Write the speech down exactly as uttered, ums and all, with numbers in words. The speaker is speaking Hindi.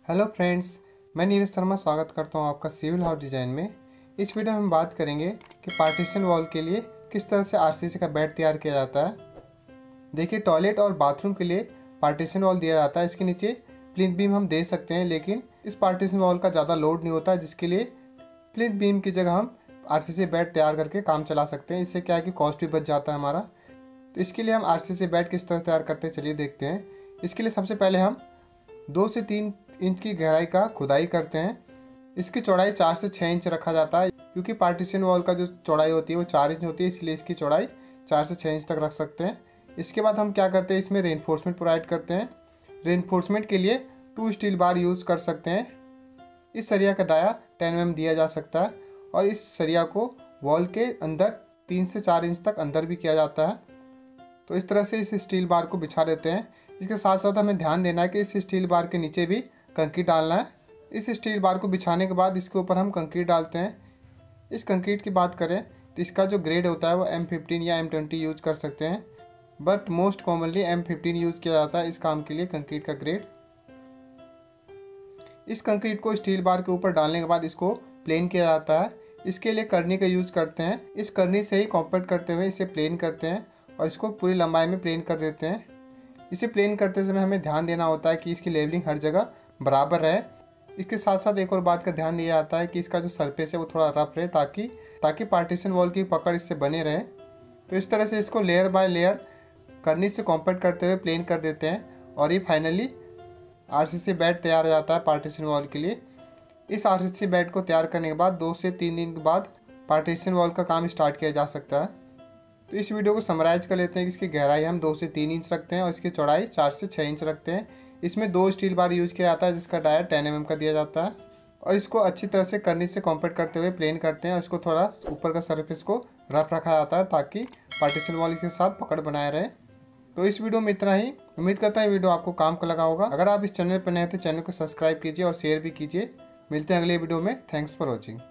हेलो फ्रेंड्स, मैं नीरज शर्मा स्वागत करता हूं आपका सिविल हाउस डिज़ाइन में। इस वीडियो में हम बात करेंगे कि पार्टीशन वॉल के लिए किस तरह से आरसीसी का बेड तैयार किया जाता है। देखिए, टॉयलेट और बाथरूम के लिए पार्टीशन वॉल दिया जाता है। इसके नीचे प्लिंथ बीम हम दे सकते हैं, लेकिन इस पार्टीशन वॉल का ज़्यादा लोड नहीं होता है, जिसके लिए प्लिंथ बीम की जगह हम आरसीसी बेड तैयार करके काम चला सकते हैं। इससे क्या है कि कॉस्ट भी बच जाता है हमारा। तो इसके लिए हम आरसीसी बेड किस तरह तैयार करते हैं, चलिए देखते हैं। इसके लिए सबसे पहले हम दो से तीन इंच की गहराई का खुदाई करते हैं। इसकी चौड़ाई चार से छः इंच रखा जाता है, क्योंकि पार्टीशन वॉल का जो चौड़ाई होती है वो चार इंच होती है, इसलिए इसकी चौड़ाई चार से छः इंच तक रख सकते हैं। इसके बाद हम क्या करते हैं, इसमें रेनफोर्समेंट प्रोवाइड करते हैं। रेनफोर्समेंट के लिए टू स्टील बार यूज़ कर सकते हैं। इस सरिया का डाया टेन एम एम दिया जा सकता है और इस सरिया को वॉल के अंदर तीन से चार इंच तक अंदर भी किया जाता है। तो इस तरह से इस स्टील बार को बिछा देते हैं। इसके साथ साथ हमें ध्यान देना है कि इस स्टील बार के नीचे भी कंक्रीट डालना है। इस स्टील बार को बिछाने के बाद इसके ऊपर हम कंक्रीट डालते हैं। इस कंक्रीट की बात करें तो इसका जो ग्रेड होता है वो एम फिफ्टीन या एम ट्वेंटी यूज़ कर सकते हैं, but most commonly M fifteen use किया जाता है इस काम के लिए, कंक्रीट का ग्रेड। इस कंक्रीट को स्टील बार के ऊपर डालने के बाद इसको प्लेन किया जाता है। इसके लिए करनी का यूज़ करते हैं। इस करनी से ही कॉम्पैक्ट करते हुए इसे प्लेन करते हैं और इसको पूरी लंबाई में प्लेन कर देते हैं। इसे प्लेन करते समय हमें ध्यान देना होता है कि इसकी लेवलिंग हर जगह बराबर रहे। इसके साथ साथ एक और बात का ध्यान दिया जाता है कि इसका जो सरफेस है वो थोड़ा रफ रहे, ताकि ताकि पार्टीशन वॉल की पकड़ इससे बने रहे। तो इस तरह से इसको लेयर बाय लेयर करनी से कॉम्पैक्ट करते हुए प्लेन कर देते हैं और ये फाइनली आरसीसी बेड तैयार हो जाता है पार्टीशन वॉल के लिए। इस आरसीसी बेड को तैयार करने के बाद दो से तीन दिन के बाद पार्टीशन वॉल का काम स्टार्ट किया जा सकता है। तो इस वीडियो को समराइज कर लेते हैं कि इसकी गहराई हम दो से तीन इंच रखते हैं और इसकी चौड़ाई चार से छः इंच रखते हैं। इसमें दो स्टील बार यूज़ किया जाता है, जिसका डाया टेन एम एम का दिया जाता है और इसको अच्छी तरह से करनी से कॉम्पैक्ट करते हुए प्लेन करते हैं और इसको थोड़ा ऊपर का सरफेस को रफ रखा जाता है, ताकि पार्टीशन वॉल के साथ पकड़ बनाए रहे। तो इस वीडियो में इतना ही। उम्मीद करता है वीडियो आपको काम का लगा होगा। अगर आप इस चैनल पर नए थे, चैनल को सब्सक्राइब कीजिए और शेयर भी कीजिए। मिलते हैं अगले वीडियो में। Thanks for watching.